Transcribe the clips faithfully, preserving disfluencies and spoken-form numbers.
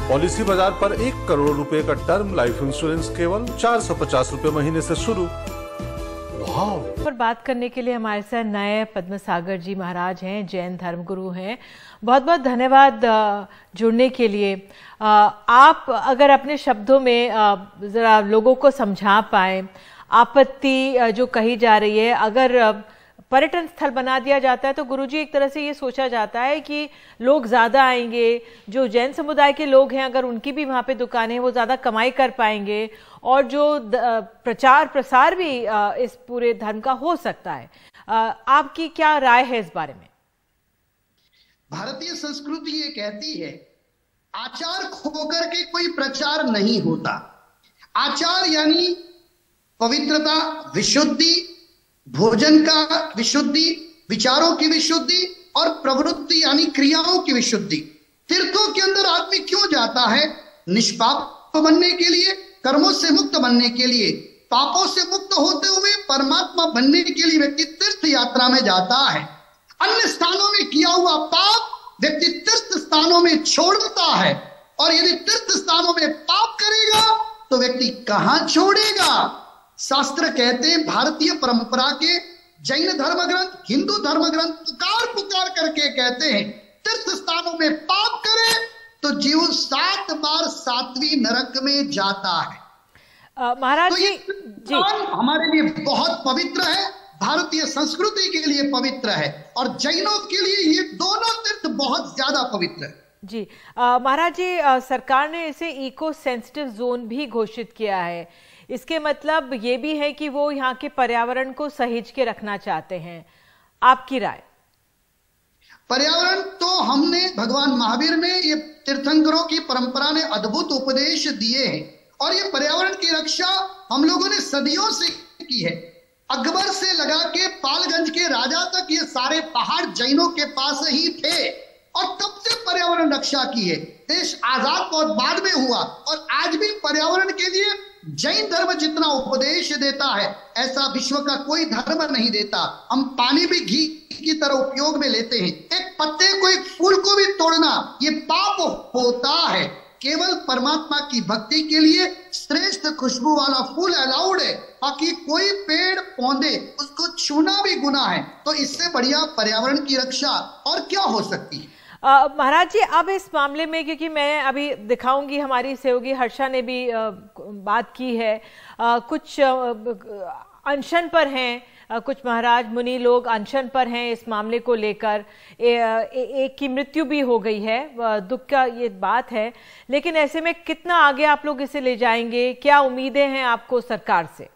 Policy बाजार पर एक करोड़ रुपए का टर्म लाइफ इंश्योरेंस केवल चार सौ पचास रुपए महीने से शुरू। वाह। पर बात करने के लिए हमारे साथ नए पद्म सागर जी महाराज हैं, जैन धर्मगुरु हैं। बहुत बहुत धन्यवाद जुड़ने के लिए। आप अगर अपने शब्दों में जरा लोगों को समझा पाए, आपत्ति जो कही जा रही है, अगर पर्यटन स्थल बना दिया जाता है तो गुरुजी एक तरह से ये सोचा जाता है कि लोग ज्यादा आएंगे, जो जैन समुदाय के लोग हैं अगर उनकी भी वहां पे दुकानें हैं वो ज्यादा कमाई कर पाएंगे और जो प्रचार प्रसार भी इस पूरे धर्म का हो सकता है। आपकी क्या राय है इस बारे में? भारतीय संस्कृति ये कहती है आचार खोकर के कोई प्रचार नहीं होता। आचार यानी पवित्रता, विशुद्धि, भोजन का विशुद्धि, विचारों की विशुद्धि और प्रवृत्ति यानी क्रियाओं की विशुद्धि। तीर्थों के अंदर आदमी क्यों जाता है? निष्पाप बनने के लिए, कर्मों से मुक्त बनने के लिए, पापों से मुक्त होते हुए परमात्मा बनने के लिए व्यक्ति तीर्थ यात्रा में जाता है। अन्य स्थानों में किया हुआ पाप व्यक्ति तीर्थ स्थानों में छोड़ता है, और यदि तीर्थ स्थानों में पाप करेगा तो व्यक्ति कहां छोड़ेगा? शास्त्र कहते हैं, भारतीय परंपरा के जैन धर्म ग्रंथ, हिंदू धर्म ग्रंथ पुकार पुकार करके कहते हैं तीर्थ स्थानों में पाप करे तो जीव सात बार सातवीं नरक में जाता है। महाराज तो जी, जी हमारे लिए बहुत पवित्र है, भारतीय संस्कृति के लिए पवित्र है, और जैनों के लिए ये दोनों तीर्थ बहुत ज्यादा पवित्र है। जी महाराज जी, आ, सरकार ने इसे इको सेंसिटिव जोन भी घोषित किया है। इसके मतलब ये भी है कि वो यहाँ के पर्यावरण को सहेज के रखना चाहते हैं। आपकी राय? पर्यावरण तो हमने, भगवान महावीर ने, ये तीर्थंकरों की परंपरा ने अद्भुत उपदेश दिए हैं, और ये पर्यावरण की रक्षा हम लोगों ने सदियों से की है। अकबर से लगा के पालगंज के राजा तक ये सारे पहाड़ जैनों के पास ही थे, और तब से पर्यावरण रक्षा की है। देश आजाद बहुत बाद में हुआ, और आज भी पर्यावरण के लिए जैन धर्म जितना उपदेश देता है ऐसा विश्व का कोई धर्म नहीं देता। हम पानी भी घी की तरह उपयोग में लेते हैं। एक पत्ते को, एक फूल को भी तोड़ना ये पाप होता है। केवल परमात्मा की भक्ति के लिए श्रेष्ठ खुशबू वाला फूल अलाउड है, बाकी कोई पेड़ पौधे उसको छूना भी गुनाह है। तो इससे बढ़िया पर्यावरण की रक्षा और क्या हो सकती है? महाराज जी, अब इस मामले में, क्योंकि मैं अभी दिखाऊंगी, हमारी सहयोगी हर्षा ने भी आ, बात की है, आ, कुछ आ, अनशन पर हैं, आ, कुछ महाराज मुनि लोग अनशन पर हैं इस मामले को लेकर। ए, ए, एक की मृत्यु भी हो गई है, दुख का ये बात है। लेकिन ऐसे में कितना आगे आप लोग इसे ले जाएंगे? क्या उम्मीदें हैं आपको सरकार से?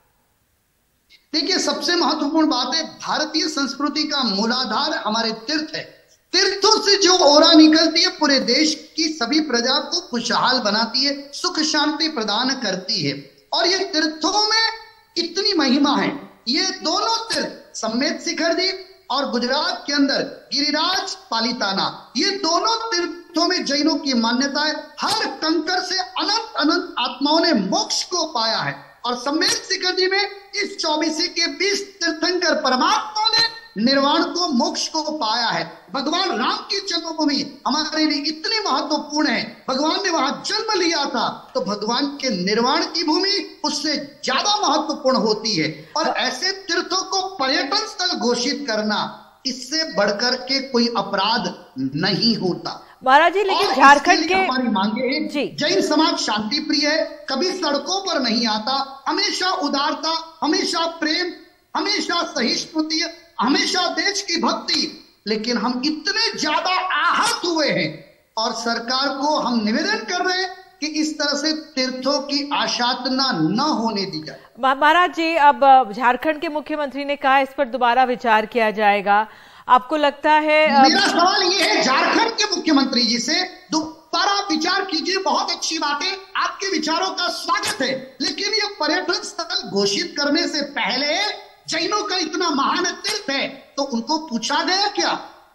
देखिए, सबसे महत्वपूर्ण बात है, भारतीय संस्कृति का मूलाधार हमारे तीर्थ है। तीर्थों से जो ओरा निकलती है पूरे देश की सभी प्रजा को खुशहाल बनाती है, सुख शांति प्रदान करती है। और ये तीर्थों में इतनी महिमा है। ये दोनों तीर्थ, समेत शिखर जी और गुजरात के अंदर गिरिराज पालिताना, ये दोनों तीर्थों में जैनों की मान्यता है। हर कंकर से अनंत अनंत आत्माओं ने मोक्ष को पाया है, और समेत शिखर जी में इस चौबीसी के बीस तीर्थंकर परमात्मा ने निर्वाण को, मोक्ष को पाया है। भगवान राम की जन्मभूमि हमारे लिए इतनी महत्वपूर्ण है। भगवान ने वहां जन्म लिया था, तो भगवान के निर्वाण की भूमि उससे ज्यादा महत्वपूर्ण होती है। और ऐसे तीर्थों को पर्यटन स्थल घोषित करना, इससे बढ़कर के कोई अपराध नहीं होता। महाराज जी, लेकिन झारखंड के हमारी मांगे हैं, जैन समाज शांति प्रिय है, कभी सड़कों पर नहीं आता, हमेशा उदारता, हमेशा प्रेम, हमेशा सहिष्णुता, हमेशा देश की भक्ति। लेकिन हम इतने ज्यादा आहत हुए हैं, और सरकार को हम निवेदन कर रहे हैं कि इस तरह से तीर्थों की आशातना न होने दी जाए। महाराज जी, अब झारखंड के मुख्यमंत्री ने कहा इस पर दोबारा विचार किया जाएगा। आपको लगता है? मेरा सवाल ये है झारखंड के मुख्यमंत्री जी से, दोबारा विचार कीजिए, बहुत अच्छी बात है, आपके विचारों का स्वागत है, लेकिन ये पर्यटन स्थल घोषित करने से पहले जैनों का इतना महान तीर्थ है तो उनको पूछा गया क्या?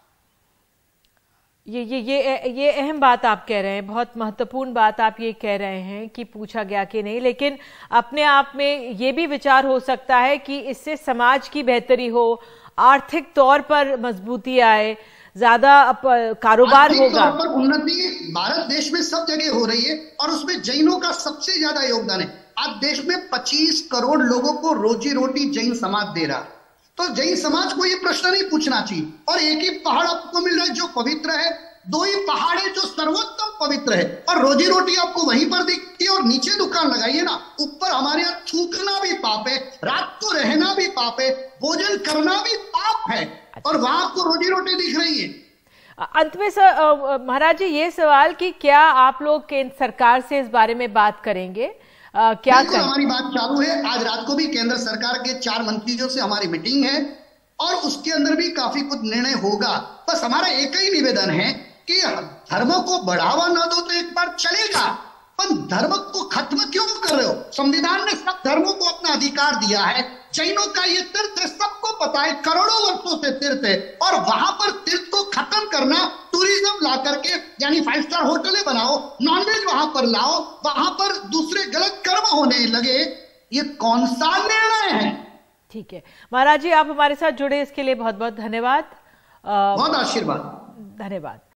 ये ये ये ये अहम बात आप कह रहे हैं, बहुत महत्वपूर्ण बात आप ये कह रहे हैं कि पूछा गया कि नहीं। लेकिन अपने आप में ये भी विचार हो सकता है कि इससे समाज की बेहतरी हो, आर्थिक तौर पर मजबूती आए, ज्यादा कारोबार होगा। आर्थिक तौर पर उन्नति भारत देश में सब जगह हो रही है और उसमें जैनों का सबसे ज्यादा योगदान है। आज देश में पच्चीस करोड़ लोगों को रोजी रोटी जैन समाज दे रहा, तो जैन समाज को ये प्रश्न नहीं पूछना चाहिए। और एक ही पहाड़ आपको मिल रहा है जो पवित्र है, दो ही पहाड़ है जो सर्वोत्तम पवित्र है, और रोजी रोटी आपको वहीं पर दिखती है। और नीचे दुकान लगाइए ना, ऊपर हमारे यहाँ थूकना भी पाप है, रात को रहना भी पाप है, भोजन करना भी पाप है, और वहां आपको रोजी रोटी दिख रही है। अंत में सर महाराज जी ये सवाल कि क्या आप लोग केंद्र सरकार से इस बारे में बात करेंगे? आ, क्या बिल्कुल हमारी बात चालू है। आज रात को भी केंद्र सरकार के चार मंत्रियों से हमारी मीटिंग है और उसके अंदर भी काफी कुछ निर्णय होगा। बस हमारा एक ही निवेदन है कि धर्म को बढ़ावा न दो तो एक बार चलेगा, पर धर्म को खत्म क्यों कर रहे हो? संविधान ने सब धर्मों को अपना अधिकार दिया है। जैनों का ये तीर्थ है, सबको पता है, करोड़ों वर्षों से तीर्थ है, और वहां पर तीर्थ को खत्म करना, टूरिज्म ला करके यानी फाइव स्टार होटलें बनाओ, नॉनवेज वहां पर लाओ, वहां पर दूसरे गलत कर्म होने लगे, ये कौन सा निर्णय है? ठीक है महाराज जी, आप हमारे साथ जुड़े इसके लिए बहुत बहुत धन्यवाद। बहुत आशीर्वाद। धन्यवाद।